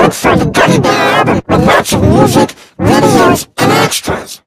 look for the Gummy album with lots of music, videos, and extras.